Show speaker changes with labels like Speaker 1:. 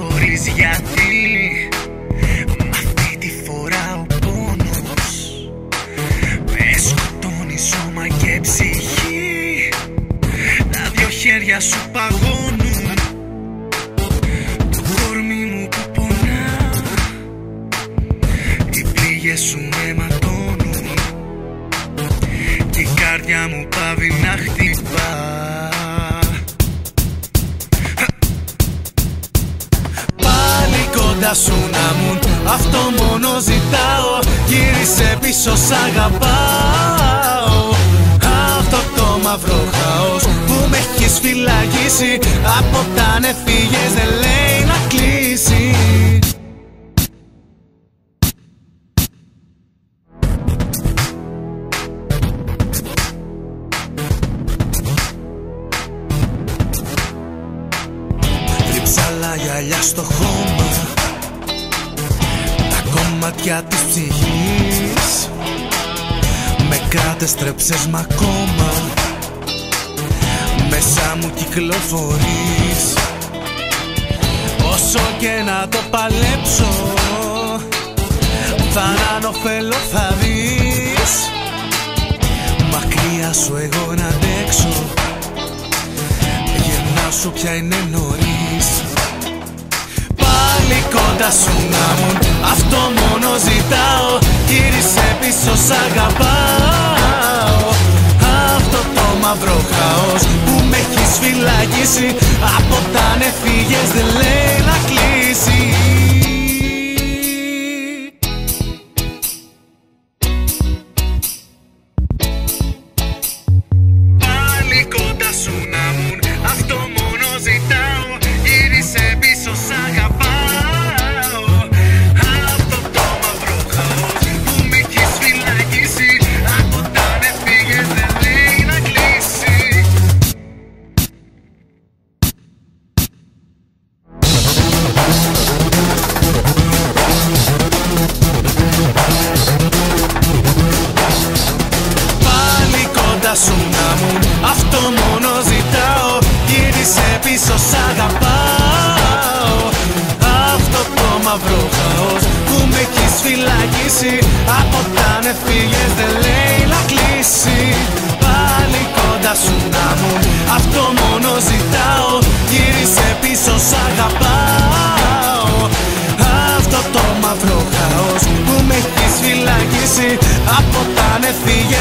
Speaker 1: χωρίς γιατί. Μ' αυτή τη φορά ο πόνος με σκοτώνει σώμα και ψυχή. Τα δυο χέρια σου παγώνουν το κορμί μου που πονά. Οι πληγές σου με ματώνουν και η καρδιά μου πάβει να χτυπά. Κοντά σου να μου, αυτό μόνο ζητάω. Γύρισε πίσω, σ' αγαπάω. Αυτό το μαύρο χαός που με έχεις φυλακίσει, από όταν έφυγες δεν λέει να κλείσει. Τρίψαλα γυαλιά στο χώμα, τα κομμάτια της ψυχής. Με κράτες, μ' ακόμα μέσα μου κυκλοφορείς. Όσο και να το παλέψω, θα ανοφέλω θα δεις. Μακριά σου εγώ να αντέξω, γυρνάω σου πια είναι νωρίς. Πάλι κοντά σου να μου, αυτό μόνο ζητάω. Γύρισε πίσω, σ' αγαπάω. Αυτό το μαύρο χαός που με έχεις φυλακίσει, από όταν έφυγες δεν λέει να κλείσει. Πάλι κοντά σου να μου, αυτό μόνο ζητάω. Γύρισε πίσω, σ' αγαπάω. Αυτό το μαύρο χαός που με έχεις φυλακίσει, από όταν έφυγες δεν λέει να κλείσει. Πάλι κοντά σου να μου, αυτό μόνο ζητάω. Γύρισε πίσω, σ' αγαπάω. Αυτό το μαύρο χαός που με έχεις φυλακίσει, από όταν έφυγες δεν λέει να κλείσει. Πάλι κοντά σου να μου, αυτό μόνο ζητάω. Γύρισε πίσω, σ' αγαπάω. Αυτό το μαύρο χαός που με έχεις φυλακίσει, από όταν έφυγες